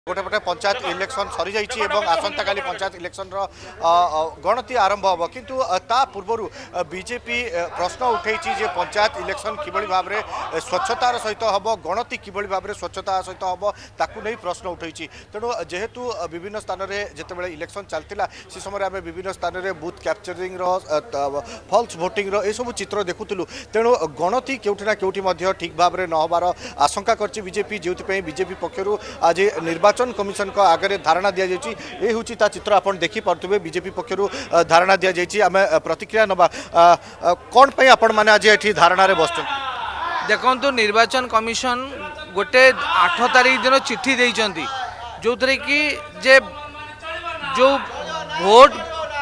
गोटे पटे पंचायत इलेक्शन सरी जाइए आसंता काली पंचायत इलेक्शन गणति आरंभ हम किंतु ता पूर्व बीजेपी प्रश्न उठे पंचायत इलेक्शन किभली भाव में स्वच्छतार सहित हम गणति किभली भाव में स्वच्छता सहित हम ताकू नहीं प्रश्न उठे तेणु जेहेतु विभिन्न स्थान में जिते इलेक्शन चलता से समय आम विभिन्न स्थान में बूथ कैप्चरिंग फल्स भोटिंग सब चित्र देखुलु तेणु गणति केउठिना केउठी ठीक भाव में न होबार आशंका करछि बीजेपी जो बीजेपी पक्षर आज निर्वाचन कमिशन को आगे धारणा दि जाइए ये हूँ चित्र आप देखी पारे बीजेपी पक्षर धारणा दि जाइए आम प्रतिक्रिया नवा कौन पे आपण मैंने आज ये धारणा बस देखो निर्वाचन कमिशन गोटे 8 तारीख दिन चिट्ठी देइचंती जो थे कि जे जो भोट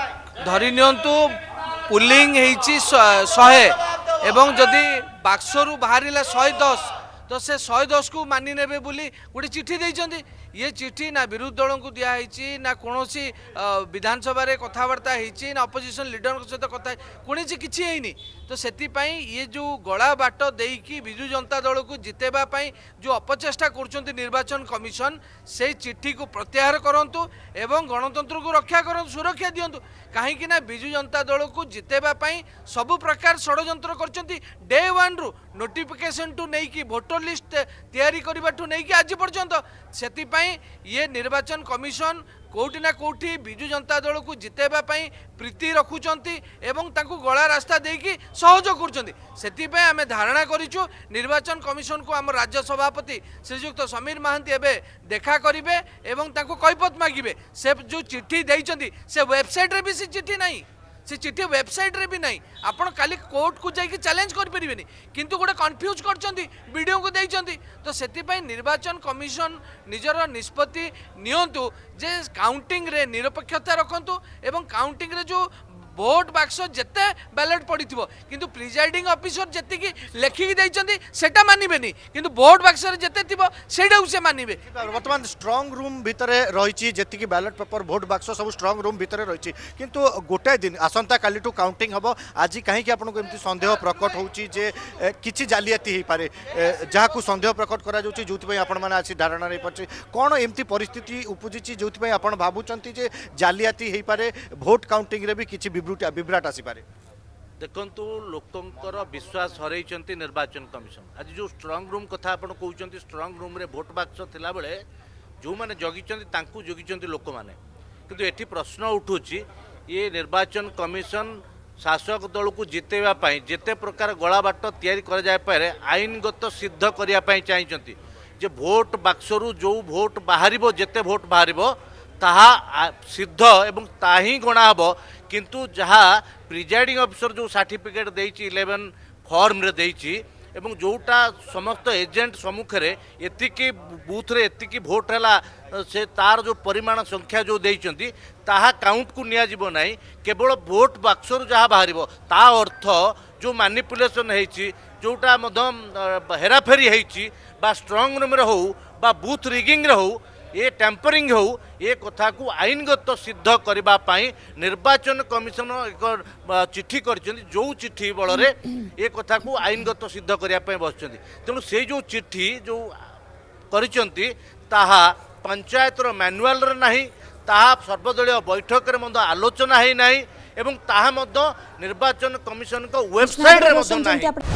धरी नियंतु पुलिंग होइची 100 एवं जदि बाक्सरू बाहर 110 तो से 110 को मानि नेबे बोली गोटे चिट्ठी देइचंती ये चिट्ठी ना विरोधी दल को दिखाई ना कौन विधानसभा कथबार्ता होती ना अपोजिशन लीडर सहित कथा कौन किसी है तो से ये जो गला बाट देकी विजु जनता दल को जितेबाई जो अपचेष्टा कर निर्वाचन कमिशन से चिट्ठी को प्रत्याहार करूँ एवं गणतंत्र को रक्षा कर सुरक्षा दिंतु कहीं विजु जनता दल को जितेबाई सबु प्रकार षड्यंत्र कर डे 1 रु नोटिफिकेशन टू नहीं भोटर लिस्ट तैयारी करने आज पर्यंत से ये निर्वाचन कमिशन कोठी ना कोठी विजु जनता दल को जितेबाई प्रीति रखुंट एवं तांको गला रास्ता देकी सहयोग कर आम धारणा करूँ निर्वाचन कमिशन को आम राज्य सभापति श्रीजुक्त समीर महांती एवं देखा करेंगे एवं तांको कैफत मागिबे से जो चिट्ठी देइचंती से वेबसाइट रे भी से चिट्ठी नहीं से चिट्ठी वेबसाइट रे भी नहीं आपण काली कोर्ट को जाइए चैलेंज करें किंतु गोटे कन्फ्यूज कर वीडियो को देइचंती तो से निर्वाचन कमिशन निजर निष्पत्ति नियंतु जे काउंटिंग रे निरपेक्षता रखंतु एवं काउंटिंग रे जो भोट बाक्स जिते बैलेट पड़ी किंतु प्रिजाइडिंग ऑफिसर जी लेखिकी देइचंती सेटा मानिबेनी किंतु भोट बाक्स जिते थी से मानिबे वर्तमान स्ट्रांग रूम भितर रही जी बैलेट पेपर भोट बाक्स सब स्ट्रांग रूम भितर रही किंतु गोटे दिन आसंता काली काउंटिंग हम आज कहीं आपको एमती सन्देह प्रकट होची जे किछि जालियाती हो पारे जहाँ सन्देह प्रकट करा जो आज धारणा नहीं पारे कौन एमती परिस्थिति उपजी जो आप भावुंट जालियाती हो पारे भोट काउंटिंग रे भी किछि विभ्राट आसीपारे देखंतु लोकंकर विश्वास हरैचंती निर्वाचन कमिशन आज जो स्ट्रांग रूम कथा आपण कहउचंती स्ट्रांग रूम रे भोट बाक्स थिला बेले जो माने जगिचंती तांकू जगिचंती लोक माने किंतु एठी प्रश्न उठुची ये निर्वाचन कमिशन शासक दल को जितेबा पई जेते प्रकार गला बाट तयारी कर जाय पारे आईनगत सिद्ध करिया पई चाहिचंती जे भोट बाक्सरू जो भोट बाहरिबो जेते भोट बाहरिबो ताहा सिद्ध एवं ताही गणा हबो किंतु जहाँ प्रिजाइडिंग ऑफिसर जो सर्टिफिकेट देइची 11 फॉर्म रे देइची एवं जोटा समस्त एजेंट सम्मुखें एतिकी बूथ रे एतिकी भोट हैला से तार जो परिमाण संख्या जो देइचंती ताहा काउंट को निया जिवो नाही केवल भोट बाक्सर जहाँ बाहरिबो ता अर्थ जो मैनिपुलेशन होइची जोटा मधम हेराफेरी होइची बा स्ट्रांग रूम रे हो बा बूथ रिगिंग रे हो ये टैंपरिंग हो ये कथा को आईनगत सिद्ध करने निर्वाचन कमिशन एक चिट्ठी कर जो चिट्ठी बल ये कथा को आईनगत सिद्ध करने बस तेणु से जो चिट्ठी जो करिसेंती ताहा पंचायत मैनुआल रे नाही ताहा सर्वदलीय बैठक रे आलोचना है नहीं एवं ताहा निर्वाचन कमिशन को वेबसाइट रे नहीं।